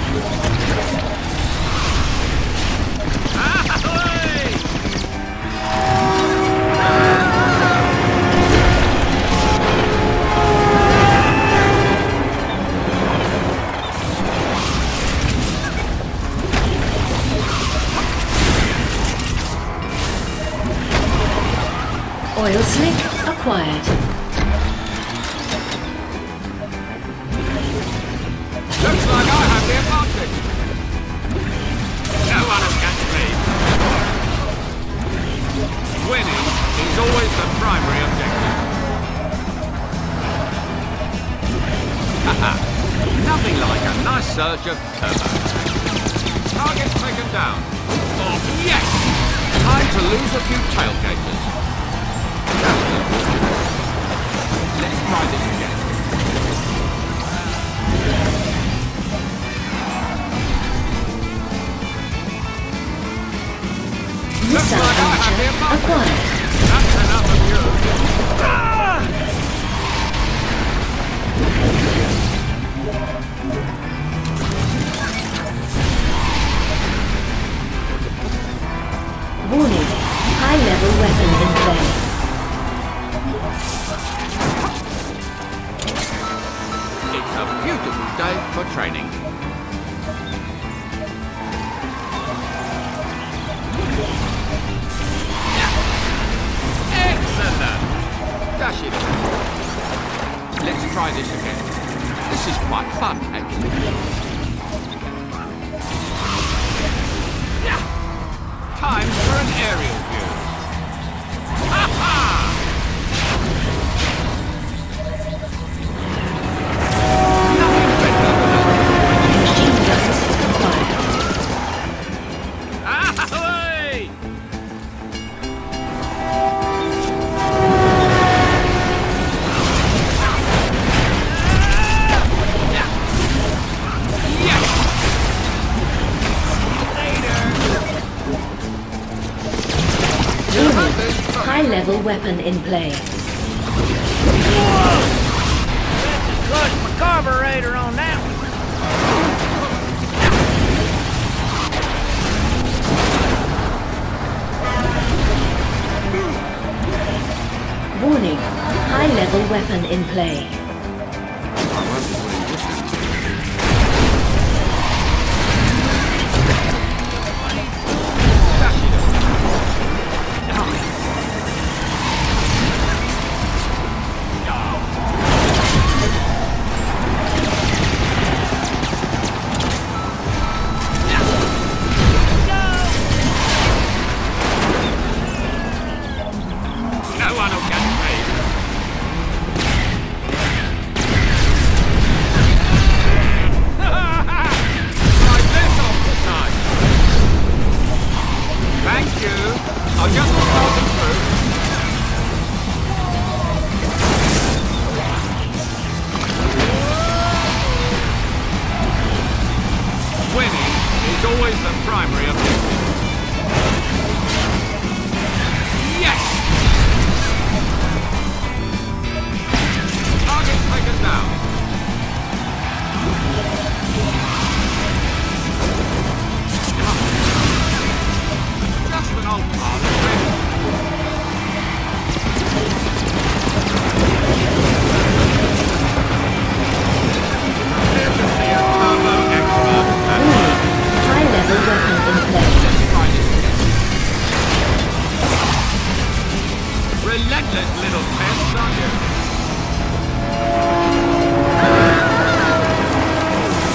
Oil slick acquired. Looks like I have the advantage. No one has catch me. Winning is always the primary objective. Haha. Nothing like a nice surge of turbo. Target taken down. Oh, yes! Time to lose a few tailgaters. Let's try this again. Looks like I have the advantage. That's enough of you. Warning, high-level weapon in play. It's a beautiful day for training. Excellent! Dash it. Let's try this again. This is quite fun, actually. Time for an aerial view. Ha-ha! Nothing better than Machine guns acquired. ahoy! Yes! High-level weapon in play. Whoa! Let's my carburetor on that one. Warning, high-level weapon in play. Always the primary objective. Yes! Target taken down. Just an old part of it. Here to see a turbo expert. High-level weapon in play. Relentless little pests, aren't you?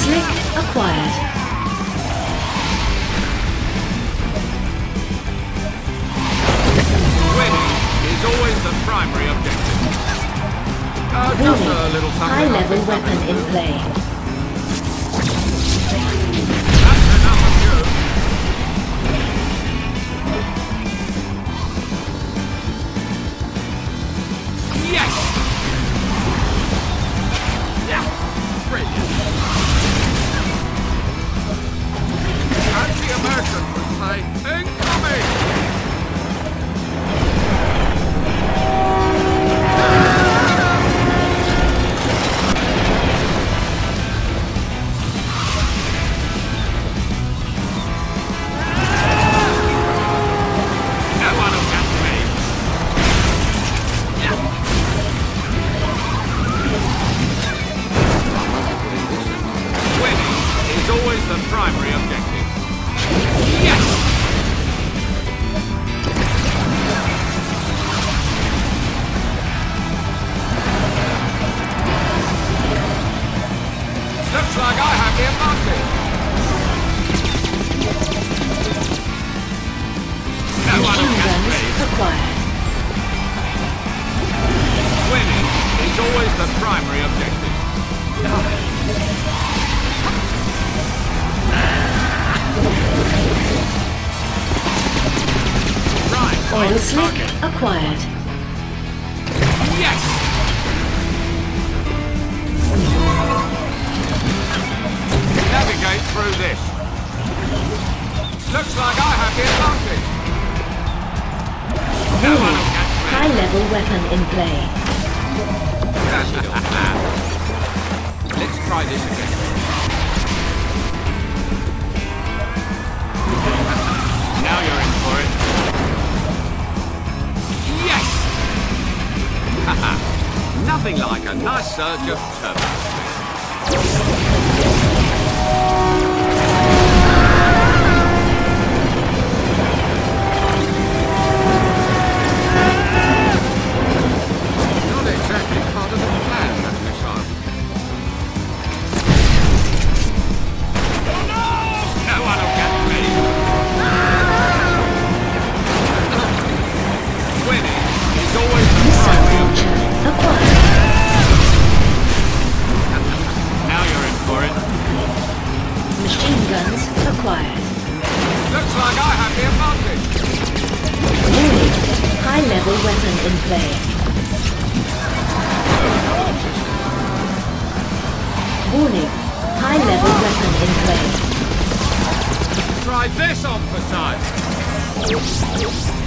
Slick acquired. Winning is always the primary objective. Just a little something. High level weapon in play. That's enough of you. Yes! Yeah! Brilliant. As the Americans would say, incoming! The primary objective. Yes! Looks like I have the advantage. No one will catch me. Acquired. Winning is always the primary objective. Oil slick acquired. Yes! Navigate through this. Looks like I have the advantage. No one will catch me. High level weapon in play. Let's try this again. Now you're in for it. Yes! Haha! Nothing like a nice surge of turbo. Not exactly part of the plan, Mcmissile. No one will catch me. Winning is always the primary objective. Acquired. Now you're in for it. Machine guns acquired. Looks like I have the advantage. Warning. High level weapon in play. Warning. High level weapon in play. Try this on for size.